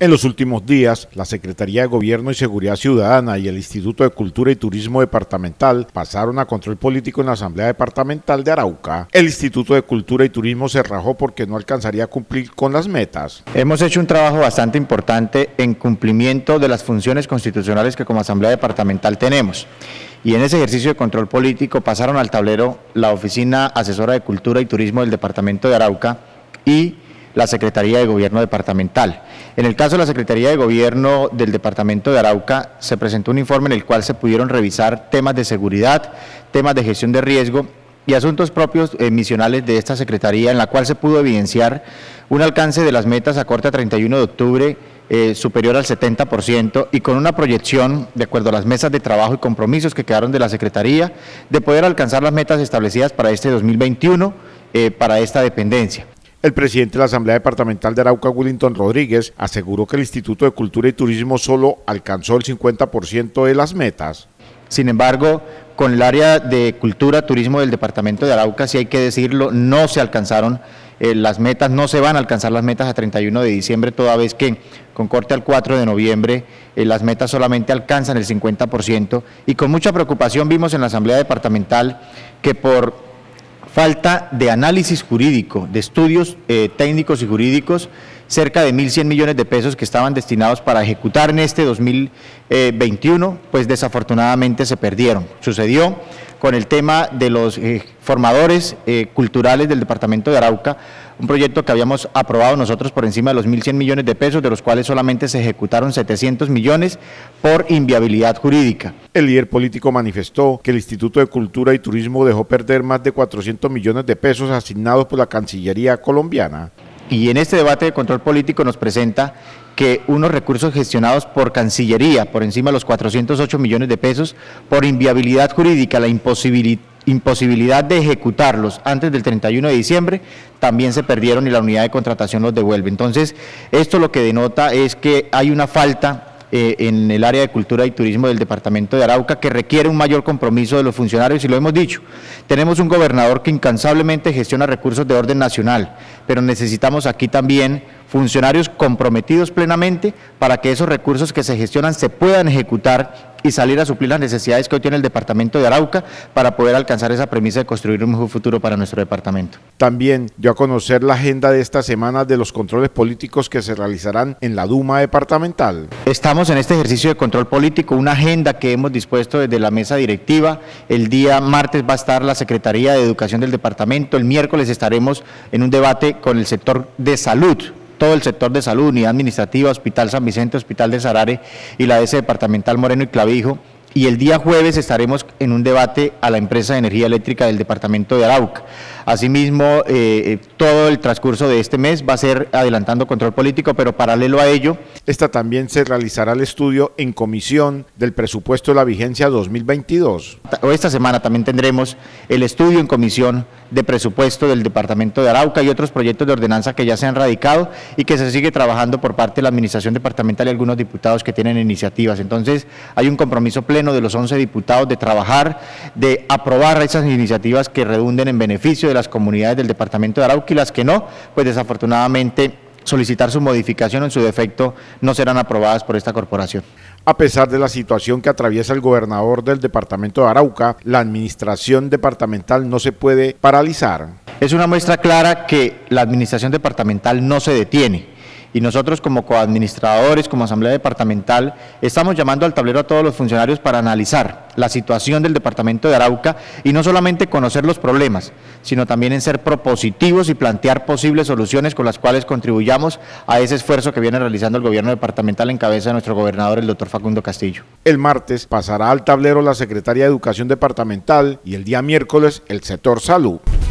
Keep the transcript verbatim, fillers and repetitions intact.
En los últimos días, la Secretaría de Gobierno y Seguridad Ciudadana y el Instituto de Cultura y Turismo Departamental pasaron a control político en la Asamblea Departamental de Arauca. El Instituto de Cultura y Turismo se rajó porque no alcanzaría a cumplir con las metas. Hemos hecho un trabajo bastante importante en cumplimiento de las funciones constitucionales que como Asamblea Departamental tenemos. Y en ese ejercicio de control político pasaron al tablero la Oficina Asesora de Cultura y Turismo del Departamento de Arauca y la Secretaría de Gobierno Departamental. En el caso de la Secretaría de Gobierno del Departamento de Arauca, se presentó un informe en el cual se pudieron revisar temas de seguridad, temas de gestión de riesgo y asuntos propios eh, misionales de esta Secretaría, en la cual se pudo evidenciar un alcance de las metas a corte a treinta y uno de octubre eh, superior al setenta por ciento y con una proyección, de acuerdo a las mesas de trabajo y compromisos que quedaron de la Secretaría, de poder alcanzar las metas establecidas para este dos mil veintiuno eh, para esta dependencia. El presidente de la Asamblea Departamental de Arauca, Willington Rodríguez, aseguró que el Instituto de Cultura y Turismo solo alcanzó el cincuenta por ciento de las metas. Sin embargo, con el área de Cultura, Turismo del Departamento de Arauca, sí hay que decirlo, no se alcanzaron eh, las metas, no se van a alcanzar las metas a treinta y uno de diciembre, toda vez que con corte al cuatro de noviembre eh, las metas solamente alcanzan el cincuenta por ciento y con mucha preocupación vimos en la Asamblea Departamental que por falta de análisis jurídico, de estudios eh, técnicos y jurídicos, cerca de mil cien millones de pesos que estaban destinados para ejecutar en este dos mil veintiuno, pues desafortunadamente se perdieron. Sucedió con el tema de los eh, formadores eh, culturales del Departamento de Arauca, un proyecto que habíamos aprobado nosotros por encima de los mil cien millones de pesos, de los cuales solamente se ejecutaron setecientos millones por inviabilidad jurídica. El líder político manifestó que el Instituto de Cultura y Turismo dejó perder más de cuatrocientos millones de pesos asignados por la Cancillería colombiana. Y en este debate de control político nos presenta que unos recursos gestionados por Cancillería, por encima de los cuatrocientos ocho millones de pesos, por inviabilidad jurídica, la imposibilidad, imposibilidad de ejecutarlos antes del treinta y uno de diciembre, también se perdieron y la unidad de contratación los devuelve. Entonces, esto lo que denota es que hay una falta eh, en el área de Cultura y Turismo del Departamento de Arauca que requiere un mayor compromiso de los funcionarios y lo hemos dicho. Tenemos un gobernador que incansablemente gestiona recursos de orden nacional, pero necesitamos aquí también funcionarios comprometidos plenamente para que esos recursos que se gestionan se puedan ejecutar y salir a suplir las necesidades que hoy tiene el Departamento de Arauca para poder alcanzar esa premisa de construir un mejor futuro para nuestro departamento. También dio a conocer la agenda de esta semana de los controles políticos que se realizarán en la Duma departamental. Estamos en este ejercicio de control político, una agenda que hemos dispuesto desde la mesa directiva. El día martes va a estar la Secretaría de Educación del departamento, el miércoles estaremos en un debate con el sector de salud, todo el sector de salud, unidad administrativa, Hospital San Vicente, Hospital de Sarare y la D S Departamental Moreno y Clavijo, y el día jueves estaremos en un debate a la empresa de energía eléctrica del Departamento de Arauca. Asimismo, eh, todo el transcurso de este mes va a ser adelantando control político, pero paralelo a ello. Esta también se realizará el estudio en comisión del presupuesto de la vigencia dos mil veintidós. Esta semana también tendremos el estudio en comisión de presupuesto del Departamento de Arauca y otros proyectos de ordenanza que ya se han radicado y que se sigue trabajando por parte de la Administración Departamental y algunos diputados que tienen iniciativas. Entonces, hay un compromiso pleno de los once diputados de trabajar, de aprobar esas iniciativas que redunden en beneficio de las comunidades del Departamento de Arauca y las que no, pues desafortunadamente solicitar su modificación o en su defecto no serán aprobadas por esta corporación. A pesar de la situación que atraviesa el gobernador del Departamento de Arauca, la administración departamental no se puede paralizar. Es una muestra clara que la administración departamental no se detiene. Y nosotros como coadministradores, como Asamblea Departamental, estamos llamando al tablero a todos los funcionarios para analizar la situación del Departamento de Arauca y no solamente conocer los problemas, sino también en ser propositivos y plantear posibles soluciones con las cuales contribuyamos a ese esfuerzo que viene realizando el gobierno departamental en cabeza de nuestro gobernador, el doctor Facundo Castillo. El martes pasará al tablero la Secretaría de Educación Departamental y el día miércoles el sector Salud.